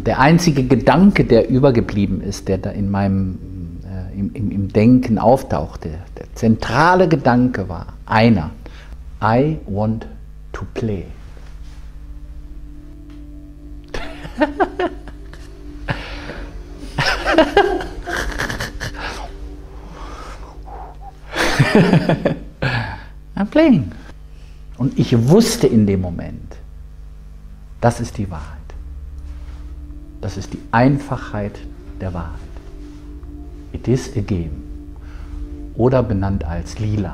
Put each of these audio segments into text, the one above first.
Und der einzige Gedanke, der übergeblieben ist, der da in meinem im Denken auftauchte, der zentrale Gedanke war einer: I want to play. I'm playing. Und ich wusste in dem Moment, das ist die Wahrheit. Das ist die Einfachheit der Wahrheit. It is a game. Oder benannt als Lila.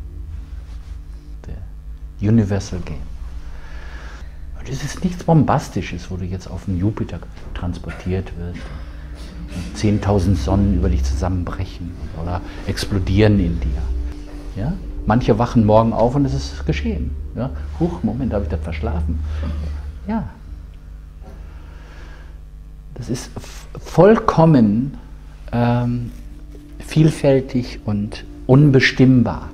Der Universal Game. Und es ist nichts Bombastisches, wo du jetzt auf den Jupiter transportiert wirst. 10.000 Sonnen über dich zusammenbrechen oder explodieren in dir. Ja? Manche wachen morgen auf und es ist geschehen. Ja? Huch, Moment, habe ich das verschlafen? Ja. Das ist vollkommen vielfältig und unbestimmbar.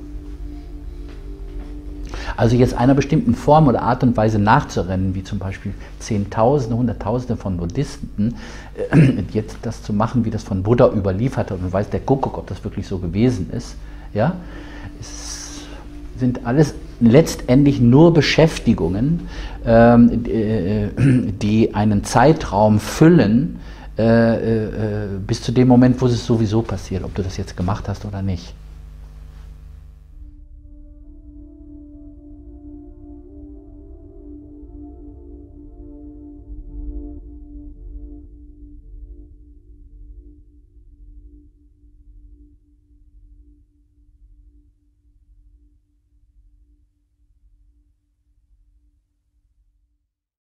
Also jetzt einer bestimmten Form oder Art und Weise nachzurennen, wie zum Beispiel Zehntausende, Hunderttausende von Buddhisten, jetzt das zu machen, wie das von Buddha überliefert hat, und weiß der Kuckuck, ob das wirklich so gewesen ist, ja, es sind alles letztendlich nur Beschäftigungen, die einen Zeitraum füllen, bis zu dem Moment, wo es sowieso passiert, ob du das jetzt gemacht hast oder nicht.